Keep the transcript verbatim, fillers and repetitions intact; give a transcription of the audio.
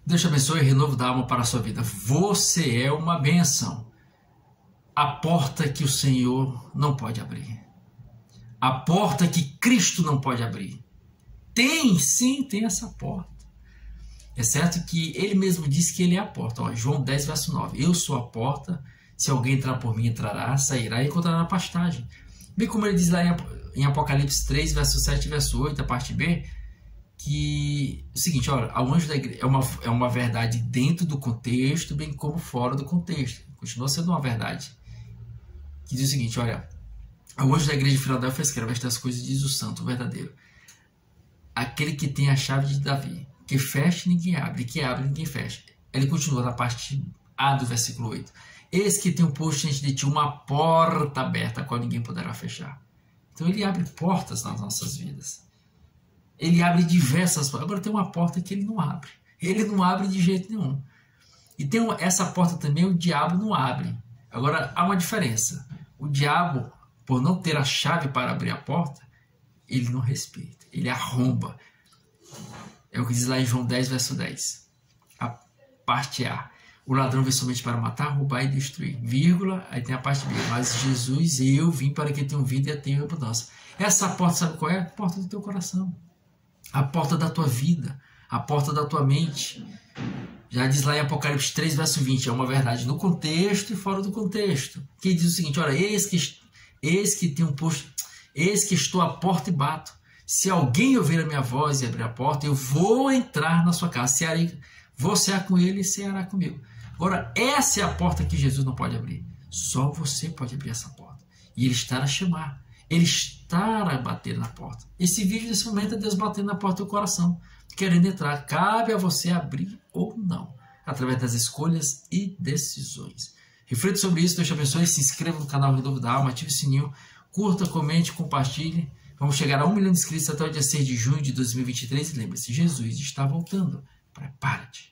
Deus te abençoe e renovo da alma para a sua vida. Você é uma bênção. A porta que o Senhor não pode abrir. A porta que Cristo não pode abrir. Tem, sim, tem essa porta. É certo que ele mesmo disse que ele é a porta. Ó, João dez, verso nove. Eu sou a porta. Se alguém entrar por mim, entrará, sairá e encontrará pastagem. Bem como ele diz lá em Apocalipse três, verso sete e verso oito, a parte B, que o seguinte, olha, o anjo da igreja é uma, é uma verdade dentro do contexto, bem como fora do contexto. Continua sendo uma verdade. Que diz o seguinte, olha, o anjo da igreja de Filadélfia escreve estas coisas, diz o santo, o verdadeiro. Aquele que tem a chave de Davi, que fecha ninguém abre, que abre ninguém fecha. Ele continua na parte A do versículo oito. Eis que tem um posto diante de ti, uma porta aberta, a qual ninguém poderá fechar. Então ele abre portas nas nossas vidas. Ele abre diversas portas. Agora tem uma porta que ele não abre. Ele não abre de jeito nenhum. E tem essa porta também, o diabo não abre. Agora há uma diferença. O diabo, por não ter a chave para abrir a porta, ele não respeita, ele arromba. É o que diz lá em João dez, verso dez. A parte A. O ladrão vem somente para matar, roubar e destruir. Vírgula, aí tem a parte B. Mas Jesus, eu vim para que tenham vida e a tenham abundância. Essa porta, sabe qual é? A porta do teu coração. A porta da tua vida. A porta da tua mente. Já diz lá em Apocalipse três, verso vinte. É uma verdade no contexto e fora do contexto. Que diz o seguinte, olha, eis que, eis que tem um posto, eis que estou à porta e bato. Se alguém ouvir a minha voz e abrir a porta, eu vou entrar na sua casa. Cearei, vou cear com ele e ceará comigo. Agora, essa é a porta que Jesus não pode abrir. Só você pode abrir essa porta. E Ele está a chamar. Ele está a bater na porta. Esse vídeo, nesse momento, é Deus batendo na porta do teu coração. Querendo entrar. Cabe a você abrir ou não. Através das escolhas e decisões. Reflita sobre isso. Deus te abençoe. Se inscreva no canal Renovo da Alma. Ative o sininho. Curta, comente, compartilhe. Vamos chegar a um milhão de inscritos até o dia seis de junho de dois mil e vinte e três. E lembre-se, Jesus está voltando. Prepare-te.